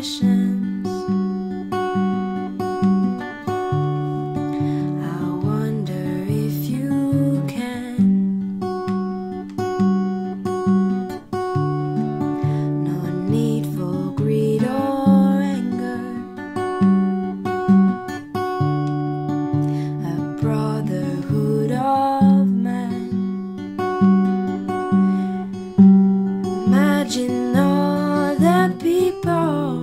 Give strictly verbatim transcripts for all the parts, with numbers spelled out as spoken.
possessions. I wonder if you can. No need for greed or anger. A brotherhood of man. Imagine all the people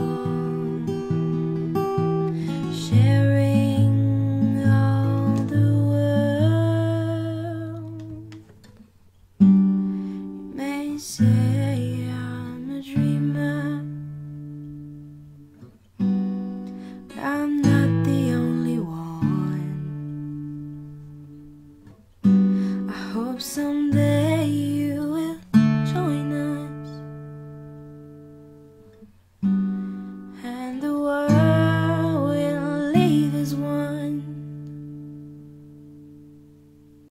sharing all the world. You may say I'm a dreamer, but I'm not the only one. I hope someday